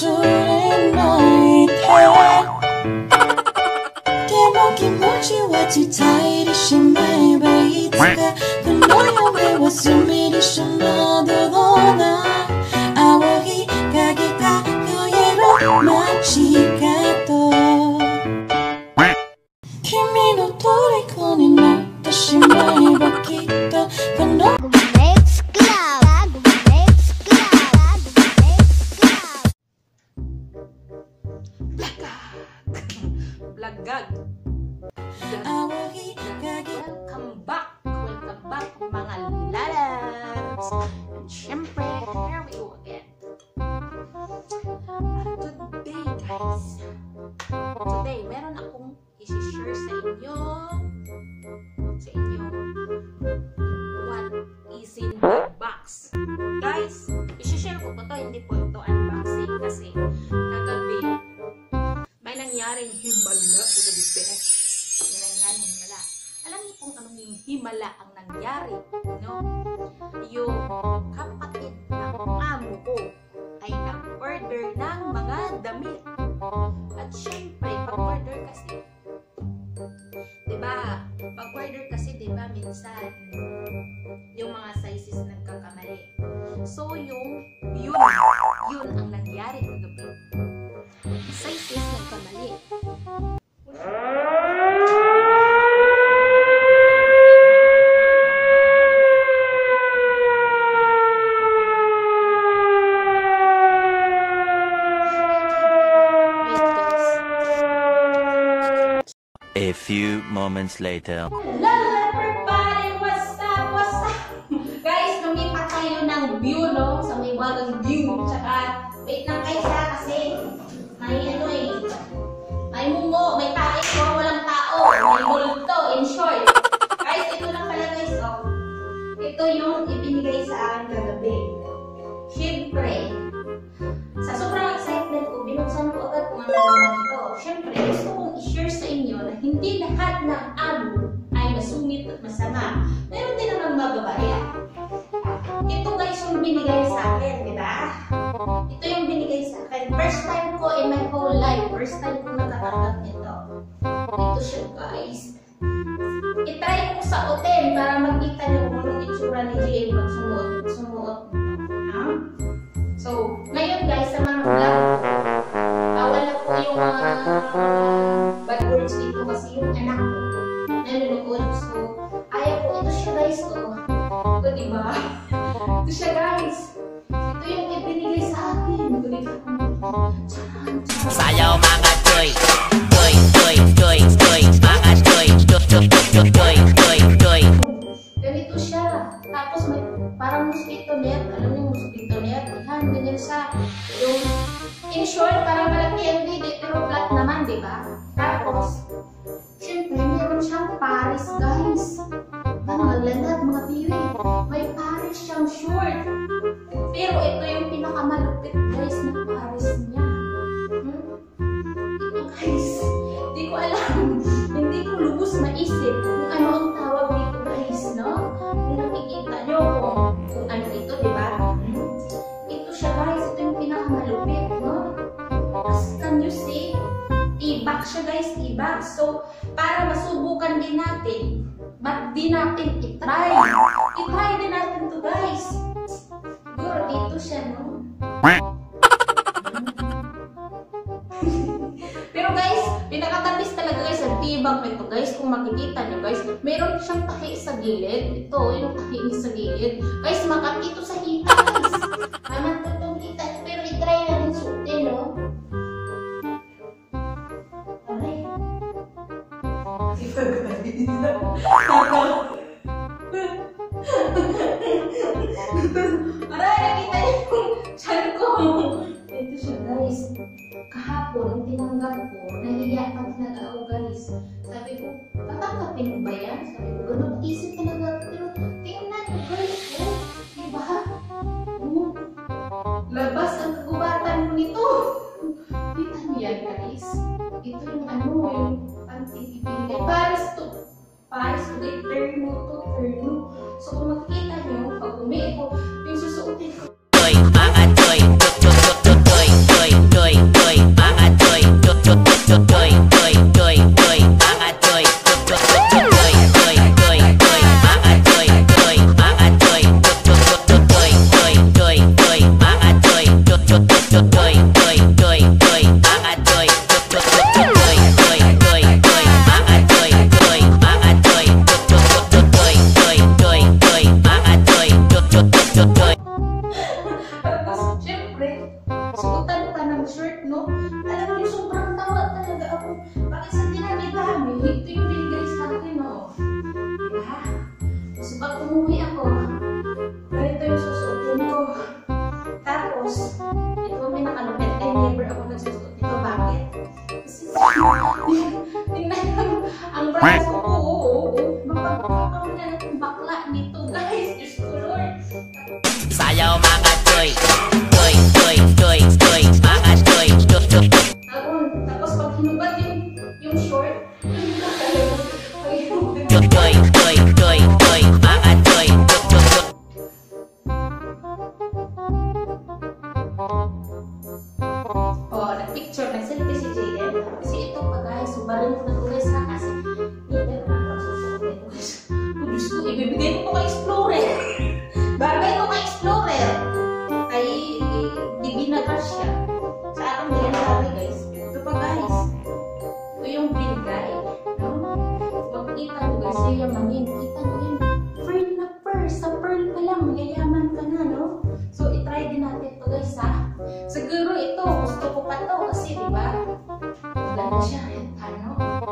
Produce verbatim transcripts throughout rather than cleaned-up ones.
둘이 너의 대気持ちは伝えてしまえばいつかこの夢は隅にしまどろな青い影が輝る街角君の虜になってしまえばきっとこの Blagag. Welcome back. Welcome back mga lalabs. And syempre, here we go again. Today guys, today meron akong i-share sa inyo sa inyo what is in the box. Guys, i-share ko po to, hindi po ito unboxing kasi kagabi may nangyaring himala sa gabi best. Yan, himala. Alam niyo kung anong yung himala ang nangyari, no? Yung kapatid ng amo ko ay nag-order ng mga damit. At syempre, pag-order kasi, diba? Pag-order kasi, diba, minsan, yung mga sizes nagkakamali. So, yung, yun, yun ang nangyari kagabi. Sizes nagkamali. A few moments later. Hello everybody! What's up? What's up? Guys, lumipat tayo ng view, no? Sa may wagang view. Tsaka, wait lang guys ha, kasi may ano eh. May mungo, may tae ko, walang tao. May multo, in short. Guys, ito lang pala guys, oh. Ito yung ibinigay sa akin kagabi. Siyempre, sa sobrang excitement ko, binuksan ko agad kung ano naman ito. Siyempre, gusto kong i-share sa inyo na hindi lahat ng amo ay masungit at masama. Meron din naman magabaya. Ito guys yung binigay sa akin, di ba? Ito yung binigay sa akin. First time ko in my whole life. First time ko nakatanggap nito. Ito siya guys. I-try ko sa hotel para makita niyo kung anong itsura ni J M pag sumuot. Sumuot nito. Ha? So, ngayon guys, sa mga vlog, awal ako yung mga uh, bad words dito kasi yung anak ko nanonood. So, ayaw ko. Ito siya guys. Oh. Ito diba? Ito siya guys. Ito yung ibinigay sa akin. Sayaw mga joy, joy, joy, joy, joy, mga joy, joy, joy, joy, joy, joy. Ganito siya. Tapos may parang mosquito net. Alam niyo mosquito net? Yan, ganyan siya. Yung in short, parang malaki ang didi, pero flat naman, di ba? Tapos, syempre, meron siyang Paris, guys. Mga maglanad, mga piwi. May Paris siyang short. Pero ito yung pinakamalupit, guys, na Paris niya. Hmm? Ito, guys. Hindi ko alam. Hindi ko lubos maisip kung ano ang tawag dito, guys, no? Kung nakikita nyo kung, kung ano ito, di ba? Hmm? Ito siya, guys. Ito yung pinakamalupit, no? As can you see? Tibak siya, guys. Tibak. So, para masubukan din natin, ba't di natin itry? Itry din natin to guys. Siguro dito siya, no? Pero guys, pinakatabis talaga guys, ang tibak nito guys. Kung makikita nyo guys, meron siyang tahi sa gilid. Ito, yung tahi niya sa gilid. Guys, makat ito sa hita guys. Naman to itong hita. Pero itry na rin suotin, no? Aray. Ito Aray, nakita niyo yung chan ko. Ito siya guys. Kahapon, nung tinanggap ko, nahiya pag nag-aw guys. Sabi ko, tatanggapin mo ba yan? Sabi ko, ganun isip talaga. Pero tingnan mo guys, oh, diba? Oh, labas ang kagubatan mo nito. Kita mo yan guys. Ito yung ano, yung panty-ibigay. Paris to. Paris to. Terno to. Terno. So kung makikita nyo, pag umi ko, yung susuotin ko. Joy, mga joy, joy, joy, joy, joy, joy. mag-short, no? Alam niyo, sobrang tawa talaga ako. Bakit sa dinami-dami? Ito yung binigay sa akin, no? Diba? So, pag umuwi ako, ganito yung susuotin ko. Tapos, ito may nakalupit. Eh, never ako nagsusuot ito. Bakit? Kasi, tingnan lang, ang braso ko, oo, oo, oo. Mapagkakaroon na ng bakla nito, guys. Diyos ko, Lord. Sayaw mga toy, toy, toy, toy, toy, mga toy, toy, toy. Tapos, tapos pag hinubad yung, yung short, Toy, toy, toy, toy, toy, mga toy, toy, toy, toy. oh, nag-picture, nag-selfie si Jaden. Kasi ito pa guys, subarin ko na ito guys ha, kasi hindi na lang susuotin ko guys. Oh, Diyos ko, ibibigay ko ito kay Explorer. Bagay ko kay Explorer. Kay Divina Garcia. Sa akin din sabi guys. Ito pa guys. Ito yung binigay. No? Makikita nyo guys, yayamanin. Kita nyo yan. Pearl na pearl. Sa pearl pa lang, yayaman ka na, no? So, itry din natin ito guys ha. Siguro ito, gusto ko pa to kasi diba? Ganda siya. Ano?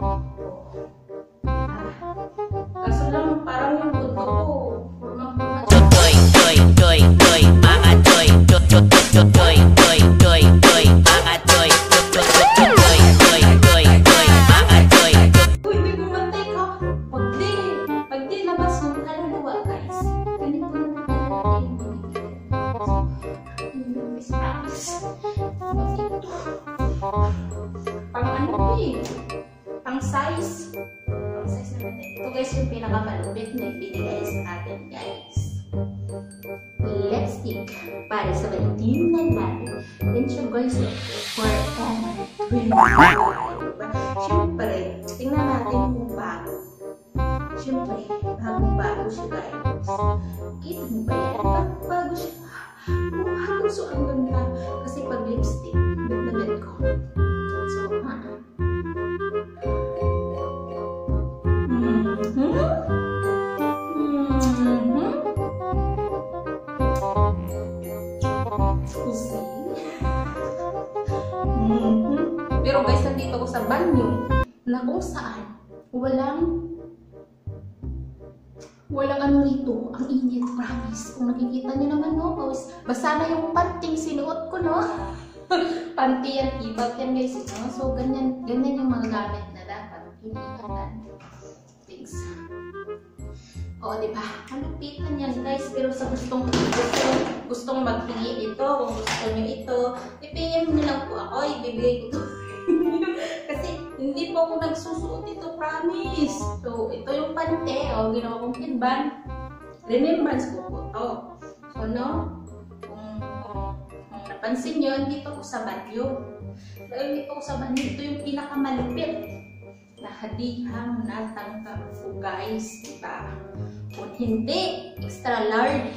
Ah. Kaso lang, parang yung tuto ko. Toy, toy, toy, toy, mga toy, toy, toy, toy, toy, toy, toy, toy, mga toy, toy, toy, toy, toy, toy, toy, toy, mga toy. Uy, hindi kumantay ka. Pag di, pag di labas yung kaluluwa, guys. Ganito na natin yung binigyan. Yung promise. Ito. Pang ano eh. Pang size. Pang size na natin. Ito guys yung pinakamalupit na ibinigay sa atin, guys. Lipstick para sa balitim na natin. Then siya guys, forever twenty-five. Siyempre, tingnan natin kung bago. Siyempre, bagong-bago siya guys. Kita mo ba yan? Bago siya. Bago, so ang ganda. Kasi pag lipstick, bet-na-bet ko. So, ha? Mm-hmm. Mm-hmm. Pero guys, nandito ako sa banyo na kung saan walang walang ano rito, ang init, promise. Kung nakikita niyo naman, no, guys, basa na yung panting sinuot ko, no? Panty yan, ibag yan guys, no? So, ganyan, ganyan yung mga gamit na dapat iniingatan. Thanks. O, diba? Malupitan yan guys, pero sa gustong gustong, gustong magpili ito, kung gusto nyo ito, i-P M nyo lang po ako, ibibigay ko ito. Kasi hindi po ako nagsusuot ito, promise. So, ito yung pante, o, ginawa kong pinban. Remembrance ko po ito. So, no? Kung, kung, kung napansin nyo, dito ko sa banyo. Dahil dito ko sa banyo, ito yung pinakamalupit na hadihang natanggap ko guys, diba? Kung hindi, extra large.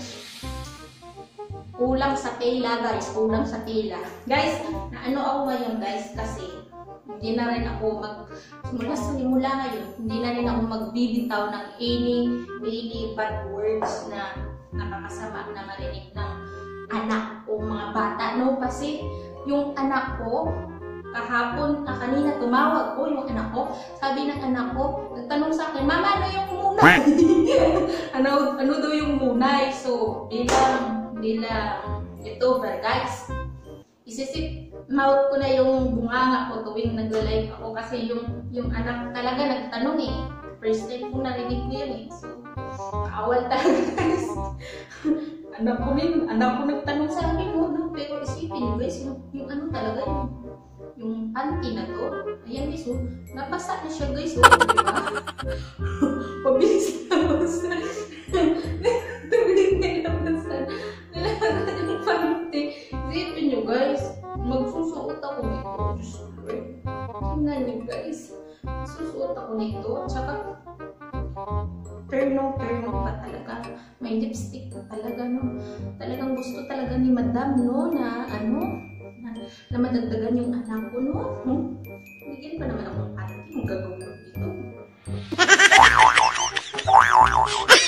Kulang sa tela guys, kulang sa tela. Guys, na ano ako ngayon guys, kasi hindi na rin ako mag, mula sa simula ngayon, hindi na rin ako magbibitaw ng any, any bad words na nakakasama na marinig ng anak o mga bata. No, kasi yung anak ko, kahapon, ah, kanina tumawag ko yung anak ko. Sabi ng anak ko, nagtanong sa akin, Mama, ano yung munay? ano, ano daw yung munay? So, bilang, bilang YouTuber, guys, isisip mouth ko na yung bunganga ko tuwing nagla-live ako kasi yung, yung anak talaga nagtanong eh. First time ko narinig ko yun eh. So, kaawal talaga, guys. anak ko rin, anak ko nagtanong sa akin, no, no? Pero isipin nyo, guys, yung, yung ano talaga yung yung panty na to, ayan guys, oh, nabasa na siya guys, oh, diba? Pabilis na basa. Pabilis na nabasa. Nalaman yung panty. Isipin nyo guys, magsusuot ako nito. Diyos ko, Lord. Tingnan nyo guys, susuot ako nito, tsaka turnong-turnong pa talaga. May lipstick pa talaga, no? Talagang gusto talaga ni Madam, no, na ano, na, na madagdagan yung anak ko, no? Hmm? Bigyan pa naman akong panty. Ang gagawin ko dito.